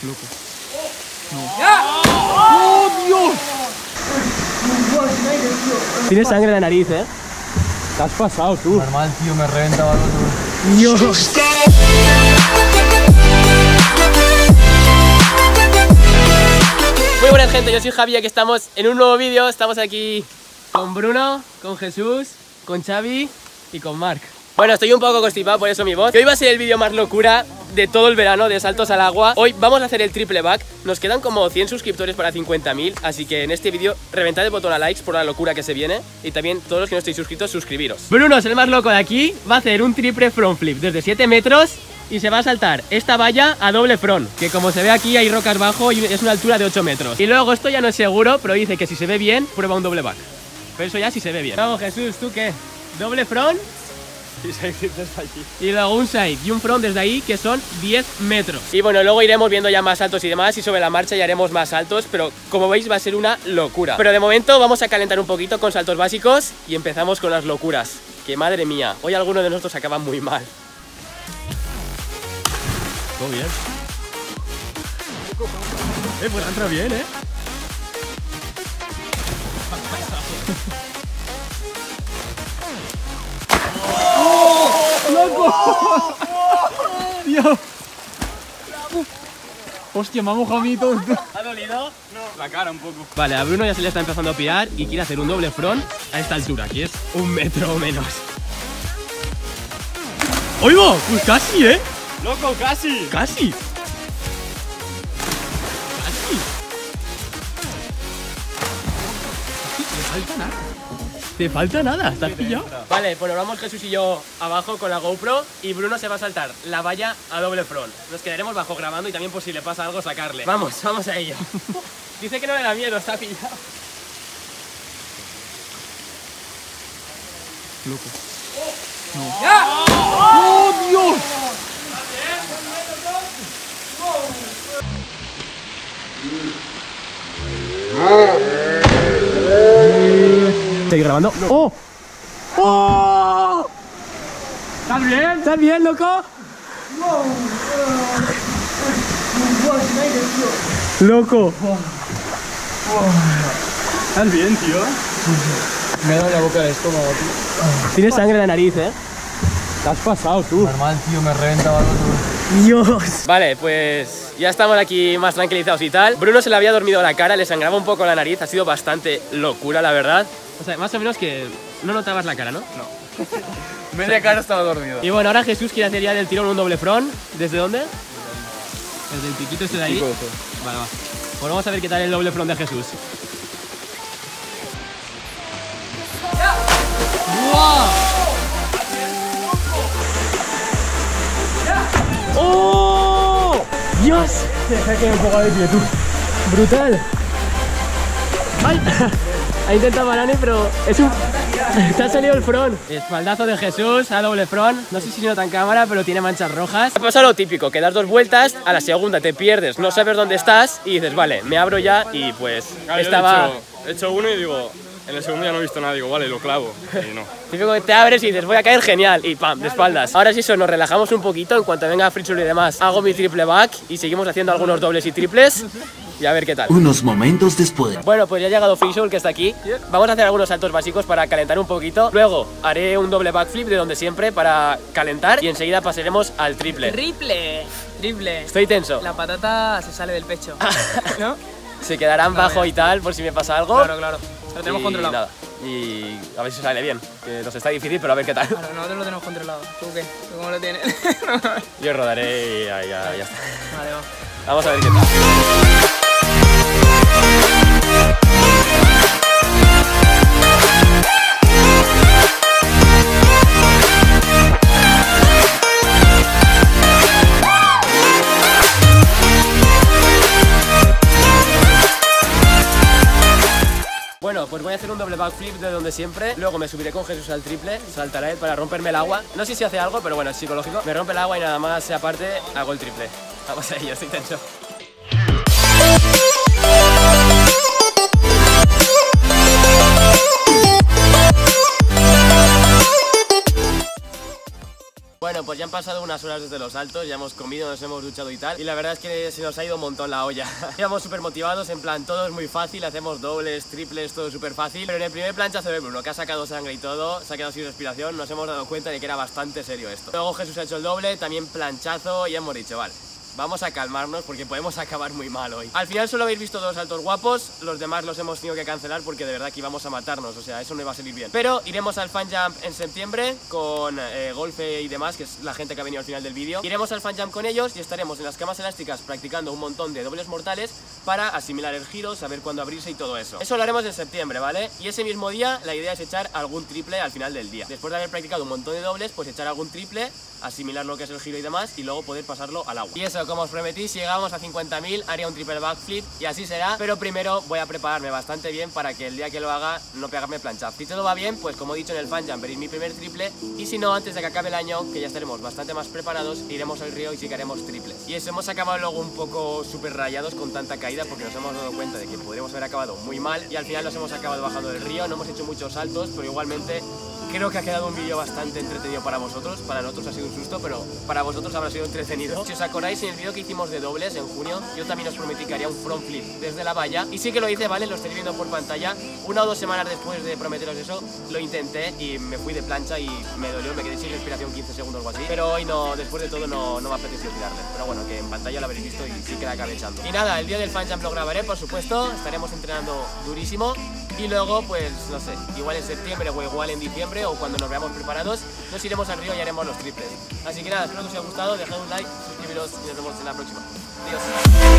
Loco. No. ¡Oh, Dios! Tienes sangre en la nariz, ¿eh? Te has pasado, tú. Normal, tío, me reventaba el otro. Dios. Muy buenas, gente, yo soy Javi, aquí estamos en un nuevo vídeo. Estamos aquí con Bruno, con Jesús, con Xavi y con Marc. Bueno, estoy un poco constipado, por eso mi voz. Que hoy va a ser el vídeo más locura de todo el verano, de saltos al agua. Hoy vamos a hacer el triple back. Nos quedan como 100 suscriptores para 50.000. Así que en este vídeo reventad el botón a likes por la locura que se viene. Y también todos los que no estéis suscritos, suscribiros. Bruno es el más loco de aquí. Va a hacer un triple front flip desde 7 metros y se va a saltar esta valla a doble front, que como se ve aquí hay rocas bajo y es una altura de 8 metros. Y luego esto ya no es seguro, pero dice que si se ve bien, prueba un doble back. Pero eso ya si se ve bien. Vamos, Jesús, ¿tú qué? ¿Doble front? Y luego un side y un front desde ahí, que son 10 metros. Y bueno, luego iremos viendo ya más saltos y demás, y sobre la marcha ya haremos más saltos, pero como veis va a ser una locura. Pero de momento vamos a calentar un poquito con saltos básicos y empezamos con las locuras. Que madre mía, hoy algunos de nosotros acaban muy mal. Todo bien. Pues entra bien, ¡Loco! Dios. Hostia, me ha mojado a mí todo. ¿Ha dolido? No. La cara un poco. Vale, a Bruno ya se le está empezando a pillar y quiere hacer un doble front a esta altura, que es 1 metro o menos. ¡Oigo! Pues casi, ¿eh? ¡Loco, casi! ¡Casi! ¡Casi! ¡Te falta nada! ¡Te falta nada! ¿Estás pillado? Vale, pues nos vamos Jesús y yo abajo con la GoPro y Bruno se va a saltar la valla a doble front. Nos quedaremos bajo grabando y también por si le pasa algo sacarle. Vamos a ello. Dice que no le da miedo, está pillado. Loco. No. ¡Ya! ¡Oh, Dios! ¿Seguir grabando? No. ¡Oh! ¡Oh! ¿Estás bien? ¿Estás bien, loco? ¡Loco! ¿Estás bien, tío? Me ha dado la boca del estómago, tío. Tienes sangre en la nariz, ¿eh? Te has pasado, tú. Normal, tío, me reventaba el otro. Dios. Vale, pues ya estamos aquí más tranquilizados y tal. Bruno se le había dormido la cara, le sangraba un poco la nariz. Ha sido bastante locura, la verdad. O sea, más o menos que no notabas la cara, ¿no? No. Media cara estaba dormido. Y bueno, ahora Jesús quiere hacer ya del tirón un doble front. ¿Desde dónde? Desde el piquito este de ahí. Vale, va. Pues vamos a ver qué tal el doble front de Jesús. ¡Wow! ¡Oh! ¡Dios! Deja que un poco de pie, tú. ¡Brutal! ¡Ay! Ha intentado Banane, pero es un... Te ha salido el front. Espaldazo de Jesús a doble front. No sé si se nota en cámara, pero tiene manchas rojas. Ha pasado lo típico, que das 2 vueltas, a la segunda te pierdes, no sabes dónde estás y dices, vale, me abro ya y pues claro, estaba... He hecho uno y digo, en el segundo ya no he visto nada, digo, vale, lo clavo. Y no. Típico que te abres y dices, voy a caer genial y pam, de espaldas. Ahora sí, eso, nos relajamos un poquito. En cuanto venga Fritzl y demás, hago mi triple back y seguimos haciendo algunos dobles y triples. Y a ver qué tal. Unos momentos después. Bueno, pues ya ha llegado Fritzl, que está aquí. Vamos a hacer algunos saltos básicos para calentar un poquito. Luego haré un doble backflip de donde siempre para calentar y enseguida pasaremos al triple. Triple. Estoy tenso. La patata se sale del pecho, ¿no? Se quedarán bajo y tal por si me pasa algo. Claro. Lo tenemos Y controlado. nada. Y a ver si sale bien. Que nos está difícil, pero a ver qué tal. Claro, nosotros lo tenemos controlado. ¿Tú qué? ¿Tú cómo lo tienes? Yo rodaré y ya está. Vale, va. Vamos a ver qué tal. Bueno, pues voy a hacer un doble backflip de donde siempre. Luego me subiré con Jesús al triple, saltará él para romperme el agua. No sé si hace algo, pero bueno, es psicológico. Me rompe el agua y nada más, aparte, hago el triple. Vamos a ello, estoy tenso. Bueno, pues ya han pasado unas horas desde los saltos, ya hemos comido, nos hemos duchado y tal. Y la verdad es que se nos ha ido un montón la olla. Íbamos súper motivados, en plan, todo es muy fácil, hacemos dobles, triples, todo súper fácil. Pero en el primer planchazo de Bruno, que ha sacado sangre y todo, se ha quedado sin respiración, nos hemos dado cuenta de que era bastante serio esto. Luego Jesús ha hecho el doble, también planchazo, y hemos dicho, vale, vamos a calmarnos porque podemos acabar muy mal hoy. Al final solo habéis visto 2 saltos guapos, los demás los hemos tenido que cancelar porque de verdad que íbamos a matarnos, o sea, eso no iba a salir bien. Pero iremos al Fan Jump en septiembre con Golfe y demás, que es la gente que ha venido al final del vídeo. Iremos al Fan Jump con ellos y estaremos en las camas elásticas practicando un montón de dobles mortales para asimilar el giro, saber cuándo abrirse y todo eso. Eso lo haremos en septiembre, ¿vale? Y ese mismo día la idea es echar algún triple al final del día. Después de haber practicado un montón de dobles, pues echar algún triple, asimilar lo que es el giro y demás, y luego poder pasarlo al agua. Y eso, como os prometí, si llegamos a 50.000 haría un triple backflip y así será, pero primero voy a prepararme bastante bien para que el día que lo haga no pegarme planchazo. Si todo va bien, pues como he dicho en el Fan Jump, veréis mi primer triple, y si no, antes de que acabe el año, que ya estaremos bastante más preparados, iremos al río y sí que haremos triples. Y eso, hemos acabado luego un poco súper rayados con tanta caída porque nos hemos dado cuenta de que podríamos haber acabado muy mal y al final nos hemos acabado bajando del río, no hemos hecho muchos saltos, pero igualmente creo que ha quedado un vídeo bastante entretenido para vosotros. Para nosotros ha sido un susto, pero para vosotros habrá sido entretenido. Si os acordáis, en el vídeo que hicimos de dobles en junio, yo también os prometí que haría un front flip desde la valla. Y sí que lo hice, ¿vale? Lo estáis viendo por pantalla. 1 o 2 semanas después de prometeros eso, lo intenté y me fui de plancha y me dolió, me quedé sin respiración 15 segundos o así. Pero hoy no, después de todo no me apeteció tirarle. Pero bueno, que en pantalla lo habréis visto y sí que la acabé echando. Y nada, el día del Fan Jump lo grabaré, por supuesto. Estaremos entrenando durísimo. Y luego, pues, no sé, igual en septiembre o igual en diciembre o cuando nos veamos preparados, nos iremos al río y haremos los triples. Así que nada, espero que os haya gustado, dejad un like, suscribiros y nos vemos en la próxima. Adiós.